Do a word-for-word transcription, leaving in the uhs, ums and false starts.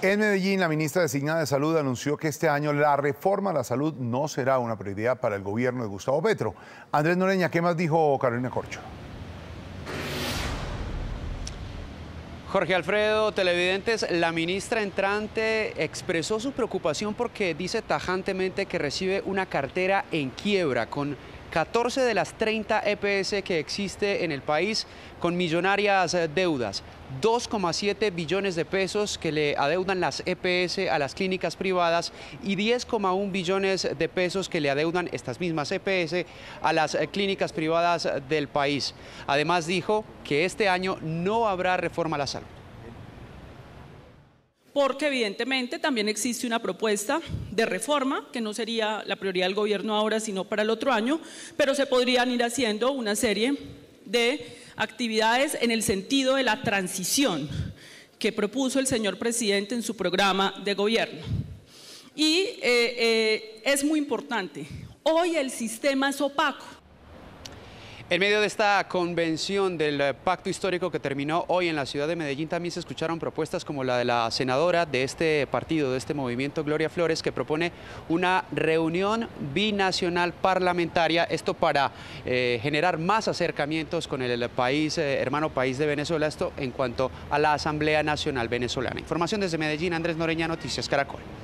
En Medellín, la ministra designada de Salud anunció que este año la reforma a la salud no será una prioridad para el gobierno de Gustavo Petro. Andrés Noreña, ¿qué más dijo Carolina Corcho? Jorge Alfredo, televidentes, la ministra entrante expresó su preocupación porque dice tajantemente que recibe una cartera en quiebra con catorce de las treinta E P S que existe en el país con millonarias deudas. dos coma siete billones de pesos que le adeudan las E P S a las clínicas privadas y diez coma uno billones de pesos que le adeudan estas mismas E P S a las clínicas privadas del país. Además dijo que este año no habrá reforma a la salud. Porque evidentemente también existe una propuesta de reforma, que no sería la prioridad del gobierno ahora, sino para el otro año, pero se podrían ir haciendo una serie de actividades en el sentido de la transición que propuso el señor presidente en su programa de gobierno. Y eh, eh, es muy importante, hoy el sistema es opaco. En medio de esta convención del pacto histórico que terminó hoy en la ciudad de Medellín, también se escucharon propuestas como la de la senadora de este partido, de este movimiento, Gloria Flores, que propone una reunión binacional parlamentaria, esto para eh, generar más acercamientos con el país, eh, hermano país de Venezuela, esto en cuanto a la Asamblea Nacional Venezolana. Información desde Medellín, Andrés Noreña, Noticias Caracol.